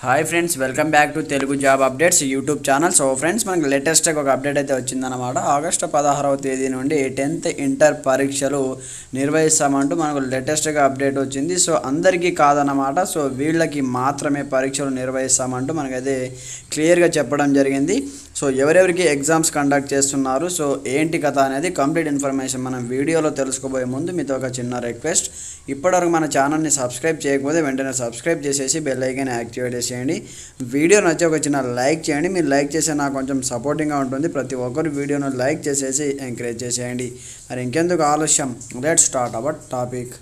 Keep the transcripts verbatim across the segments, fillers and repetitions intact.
Hi friends, welcome back to Telugu job updates YouTube channel. So friends, మనకి లేటెస్ట్గా ఒక update అయితే వచ్చిందన్నమాట. ఆగస్టు పదహారవ తేదీ నుండి టెన్త్ ఇంటర్ పరీక్షలు నిర్వహిస్తామంటూ మనకు లేటెస్ట్గా అప్డేట్ వచ్చింది. సో అందరికీ కాదన్నమాట, సో వీళ్ళకి మాత్రమే పరీక్షలు నిర్వహిస్తామంటూ మనకైతే క్లియర్గా చెప్పడం జరిగింది. సో ఎవరెవరికి ఎగ్జామ్స్ కండక్ట్ చేస్తున్నారు, సో ఏంటి కథ అనేది కంప్లీట్ ఇన్ఫర్మేషన్ మనం వీడియోలో తెలుసుకోబోయే ముందు మీతో ఒక చిన్న రిక్వెస్ట్. ఇప్పటివరకు మన ఛానల్ని సబ్స్క్రైబ్ చేయకపోతే వెంటనే సబ్స్క్రైబ్ చేసేసి బెల్ ఐకాన్ యాక్టివేట్ చేయండి. వీడియో నచ్చి ఒక చిన్న లైక్ చేయండి. మీరు లైక్ చేస్తే నాకు కొంచెం సపోర్టింగ్గా ఉంటుంది. ప్రతి ఒక్కరు వీడియోను లైక్ చేసేసి ఎంకరేజ్ చేసేయండి. మరి ఇంకెందుకు ఆలస్యం, let's start our topic.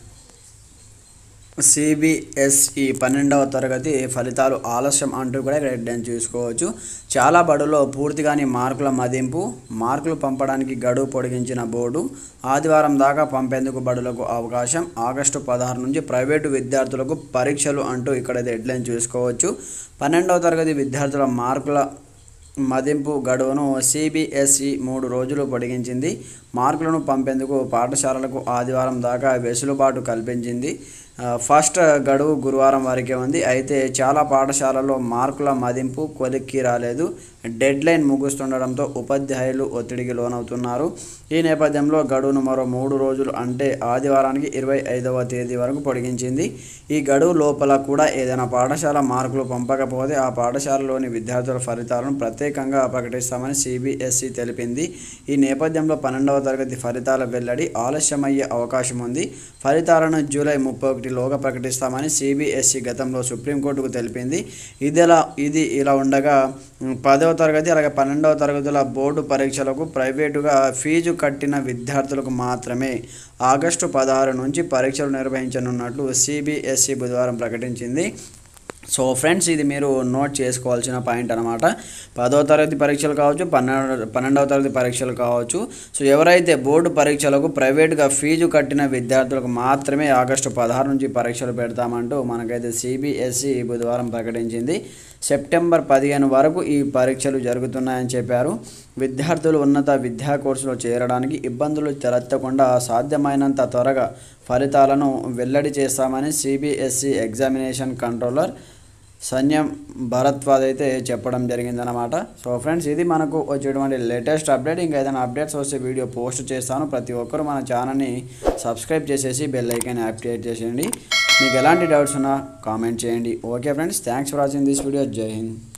CBSE పన్నెండవ తరగతి ఫలితాలు ఆలస్యం అంటూ కూడా ఇక్కడ హెడ్లైన్ చూసుకోవచ్చు. చాలా బడుల్లో పూర్తిగాని మార్కుల మదింపు, మార్కులు పంపడానికి గడువు పొడిగించిన బోర్డు, ఆదివారం దాకా పంపేందుకు బడులకు అవకాశం, ఆగస్టు పదహారు నుంచి ప్రైవేటు విద్యార్థులకు పరీక్షలు అంటూ ఇక్కడ హెడ్లైన్ చూసుకోవచ్చు. పన్నెండవ తరగతి విద్యార్థుల మార్కుల మదింపు గడువును సిబిఎస్ఈ మూడు రోజులు పొడిగించింది. మార్కులను పంపేందుకు పాఠశాలలకు ఆదివారం దాకా వెసులుబాటు కల్పించింది. ఫస్ట్ గడువు గురువారం వరకే ఉంది. అయితే చాలా పాఠశాలల్లో మార్కుల మదింపు కొలిక్కి రాలేదు. డెడ్ లైన్ ముగుస్తుండడంతో ఉపాధ్యాయులు ఒత్తిడికి లోనవుతున్నారు. ఈ నేపథ్యంలో గడువును మరో మూడు రోజులు అంటే ఆదివారానికి ఇరవై ఐదవ తేదీ వరకు పొడిగించింది. ఈ గడువు లోపల కూడా ఏదైనా పాఠశాల మార్కులు పంపకపోతే ఆ పాఠశాలలోని విద్యార్థుల ఫలితాలను ప్రత్యేకంగా ప్రకటిస్తామని సిబిఎస్ఈ తెలిపింది. ఈ నేపథ్యంలో పన్నెండవ తరగతి ఫలితాల వెల్లడి ఆలస్యమయ్యే అవకాశం ఉంది. ఫలితాలను జూలై ముప్పై ఒకటి లోగా ప్రకటిస్తామని సిబిఎస్ఈ గతంలో సుప్రీంకోర్టుకు తెలిపింది. ఇదిలా ఇది ఇలా ఉండగా పదవ తరగతి అలాగే పన్నెండవ తరగతుల బోర్డు పరీక్షలకు ప్రైవేటుగా ఫీజు కట్టిన విద్యార్థులకు మాత్రమే ఆగస్టు పదహారు నుంచి పరీక్షలు నిర్వహించనున్నట్లు సిబిఎస్ఈ బుధవారం ప్రకటించింది. సో ఫ్రెండ్స్, ఇది మీరు నోట్ చేసుకోవాల్సిన పాయింట్ అనమాట. పదవ తరగతి పరీక్షలు కావచ్చు, పన్నెండు పన్నెండవ తరగతి పరీక్షలు కావచ్చు. సో ఎవరైతే బోర్డు పరీక్షలకు ప్రైవేట్గా ఫీజు కట్టిన విద్యార్థులకు మాత్రమే ఆగస్టు పదహారు నుంచి పరీక్షలు పెడతామంటూ మనకైతే సిబిఎస్ఈ బుధవారం ప్రకటించింది. సెప్టెంబర్ పదిహేను వరకు ఈ పరీక్షలు జరుగుతున్నాయని చెప్పారు. విద్యార్థులు ఉన్నత విద్యా కోర్సులో చేరడానికి ఇబ్బందులు తలెత్తకుండా సాధ్యమైనంత త్వరగా ఫలితాలను వెల్లడి చేస్తామని CBSE examination controller Sanyam Bhardwaj అయితే చెప్పడం జరిగిందనమాట. సో ఫ్రెండ్స్, ఇది మనకు వచ్చేటువంటి లేటెస్ట్ అప్డేట్. ఇంకా ఏదైనా అప్డేట్స్ వస్తే వీడియో పోస్ట్ చేస్తాను. ప్రతి ఒక్కరు మన ఛానల్ని సబ్స్క్రైబ్ చేసేసి బెల్ ఐకాన్ యాక్టివేట్ చేసేయండి. మీకు ఎలాంటి డౌట్స్ ఉన్నా కామెంట్ చేయండి. Okay friends, thanks for watching this video. Jai Hind.